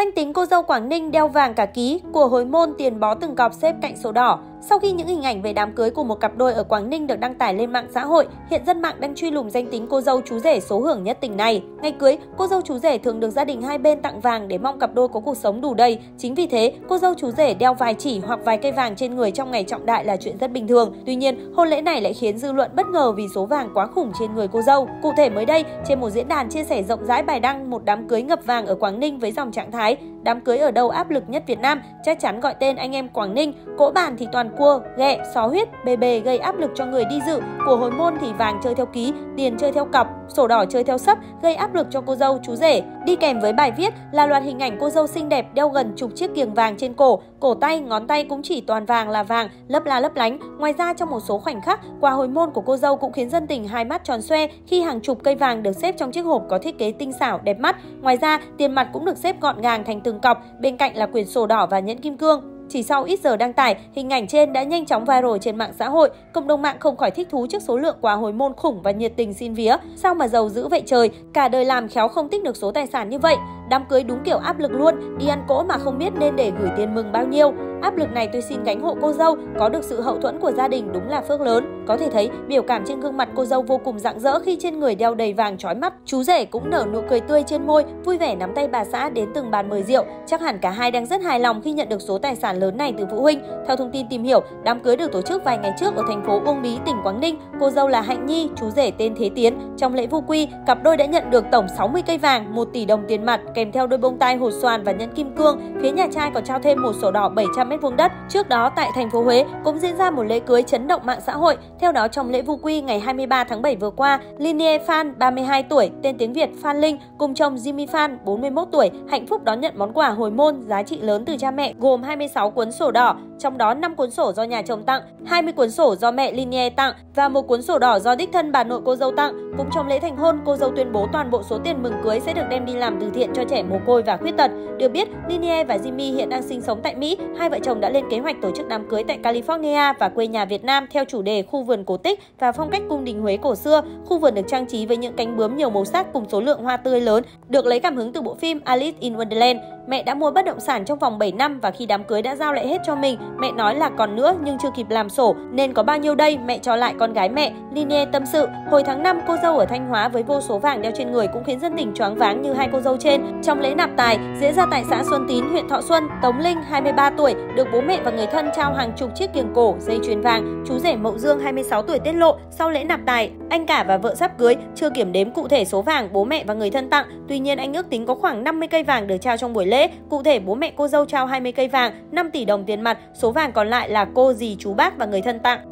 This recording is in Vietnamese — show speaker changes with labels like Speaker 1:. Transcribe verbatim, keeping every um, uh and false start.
Speaker 1: Danh tính cô dâu Quảng Ninh đeo vàng cả ký, của hồi môn tiền bó từng cọc xếp cạnh sổ đỏ. Sau khi những hình ảnh về đám cưới của một cặp đôi ở Quảng Ninh được đăng tải lên mạng xã hội, hiện dân mạng đang truy lùng danh tính cô dâu chú rể số hưởng nhất tỉnh này. Ngày cưới, cô dâu chú rể thường được gia đình hai bên tặng vàng để mong cặp đôi có cuộc sống đủ đầy. Chính vì thế, cô dâu chú rể đeo vài chỉ hoặc vài cây vàng trên người trong ngày trọng đại là chuyện rất bình thường. Tuy nhiên, hôn lễ này lại khiến dư luận bất ngờ vì số vàng quá khủng trên người cô dâu. Cụ thể mới đây, trên một diễn đàn chia sẻ rộng rãi bài đăng một đám cưới ngập vàng ở Quảng Ninh với dòng trạng thái: đám cưới ở đâu áp lực nhất Việt Nam, chắc chắn gọi tên anh em Quảng Ninh, cỗ bàn thì toàn cua, ghẹ, xó huyết, bề bề gây áp lực cho người đi dự, của hồi môn thì vàng chơi theo ký, tiền chơi theo cọc, sổ đỏ chơi theo sấp, gây áp lực cho cô dâu chú rể. Đi kèm với bài viết là loạt hình ảnh cô dâu xinh đẹp đeo gần chục chiếc kiềng vàng trên cổ, cổ tay, ngón tay cũng chỉ toàn vàng là vàng, lấp la lấp lánh. Ngoài ra, trong một số khoảnh khắc, quà hồi môn của cô dâu cũng khiến dân tình hai mắt tròn xoe khi hàng chục cây vàng được xếp trong chiếc hộp có thiết kế tinh xảo đẹp mắt. Ngoài ra, tiền mặt cũng được xếp gọn gàng thành từng cọc, bên cạnh là quyển sổ đỏ và nhẫn kim cương. Chỉ sau ít giờ đăng tải, hình ảnh trên đã nhanh chóng viral trên mạng xã hội. Cộng đồng mạng không khỏi thích thú trước số lượng quà hồi môn khủng và nhiệt tình xin vía. Sao mà giàu dữ vậy trời, cả đời làm khéo không tích được số tài sản như vậy. Đám cưới đúng kiểu áp lực luôn, đi ăn cỗ mà không biết nên để gửi tiền mừng bao nhiêu. Áp lực này tôi xin gánh hộ cô dâu, có được sự hậu thuẫn của gia đình đúng là phước lớn. Có thể thấy biểu cảm trên gương mặt cô dâu vô cùng rạng rỡ khi trên người đeo đầy vàng chói mắt. Chú rể cũng nở nụ cười tươi trên môi, vui vẻ nắm tay bà xã đến từng bàn mời rượu. Chắc hẳn cả hai đang rất hài lòng khi nhận được số tài sản lớn này từ phụ huynh. Theo thông tin tìm hiểu, đám cưới được tổ chức vài ngày trước ở thành phố Uông Bí, tỉnh Quảng Ninh. Cô dâu là Hạnh Nhi, chú rể tên Thế Tiến. Trong lễ vu quy, cặp đôi đã nhận được tổng sáu mươi cây vàng, một tỷ đồng tiền mặt kèm theo đôi bông tai hột xoàn và nhẫn kim cương. Phía nhà trai còn trao thêm một sổ đỏ bảy trăm mét vuông đất. Trước đó tại thành phố Huế cũng diễn ra một lễ cưới chấn động mạng xã hội. Theo đó, trong lễ vu quy ngày hai mươi ba tháng bảy vừa qua, Linie Phan ba mươi hai tuổi, tên tiếng Việt Phan Linh, cùng chồng Jimmy Phan bốn mươi mốt tuổi, hạnh phúc đón nhận món quà hồi môn giá trị lớn từ cha mẹ, gồm hai mươi sáu cuốn sổ đỏ, trong đó năm cuốn sổ do nhà chồng tặng, hai mươi cuốn sổ do mẹ Linie tặng và một cuốn sổ đỏ do đích thân bà nội cô dâu tặng. Cũng trong lễ thành hôn, cô dâu tuyên bố toàn bộ số tiền mừng cưới sẽ được đem đi làm từ thiện cho trẻ mồ côi và khuyết tật. Được biết, Linie và Jimmy hiện đang sinh sống tại Mỹ. Hai vợ chồng đã lên kế hoạch tổ chức đám cưới tại California và quê nhà Việt Nam theo chủ đề khu vườn cổ tích và phong cách cung đình Huế cổ xưa. Khu vườn được trang trí với những cánh bướm nhiều màu sắc cùng số lượng hoa tươi lớn, được lấy cảm hứng từ bộ phim Alice in Wonderland. Mẹ đã mua bất động sản trong vòng bảy năm và khi đám cưới đã giao lại hết cho mình. Mẹ nói là còn nữa nhưng chưa kịp làm sổ nên có bao nhiêu đây mẹ cho lại con gái mẹ. Linie tâm sự, hồi tháng năm cô dâu ở Thanh Hóa với vô số vàng đeo trên người cũng khiến dân tình choáng váng như hai cô dâu trên. Trong lễ nạp tài diễn ra tại xã Xuân Tín, huyện Thọ Xuân, Tống Linh hai mươi ba tuổi được bố mẹ và người thân trao hàng chục chiếc kiềng cổ, dây chuyền vàng. Chú rể Mậu Dương hai mươi sáu tuổi tiết lộ, sau lễ nạp tài, anh cả và vợ sắp cưới chưa kiểm đếm cụ thể số vàng bố mẹ và người thân tặng. Tuy nhiên anh ước tính có khoảng năm mươi cây vàng được trao trong buổi lễ. Cụ thể bố mẹ cô dâu trao hai mươi cây vàng, năm tỷ đồng tiền mặt, số vàng còn lại là cô dì chú bác và người thân tặng.